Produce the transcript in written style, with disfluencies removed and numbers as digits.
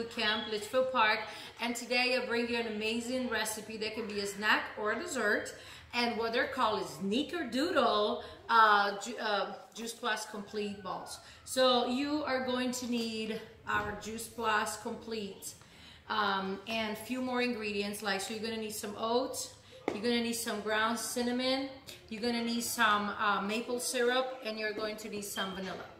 Camp, Litchfield Park, and today I bring you an amazing recipe that can be a snack or a dessert, and what they're called is Snickerdoodle Juice Plus Complete balls. So you are going to need our Juice Plus Complete and a few more ingredients, like, so you're going to need some oats, you're going to need some ground cinnamon, you're going to need some maple syrup, and you're going to need some vanilla.